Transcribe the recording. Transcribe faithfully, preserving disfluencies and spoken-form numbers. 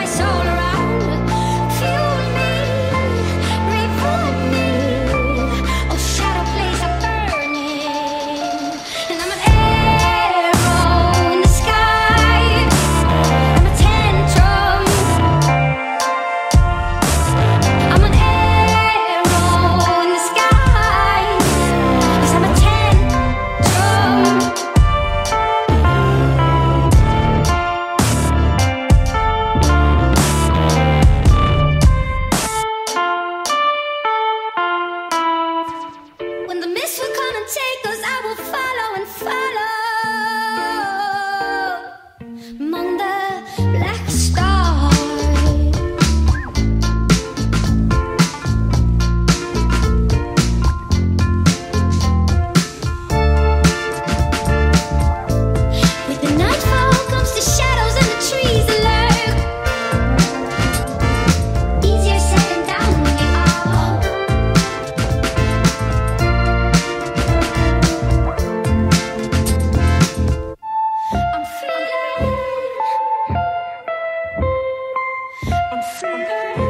paradise all around. Fuel me, revive me. Oh, shadow plays are burning, and I'm an arrow in the sky. I'm a tantrum. I'm an arrow in the sky. 'Cause I'm a tantrum. When the mist will come and take us, I will follow and follow among the black stars. With the nightfall comes the shadows and the trees that lurk. Easier said than done when you are. I'm free. I'm free.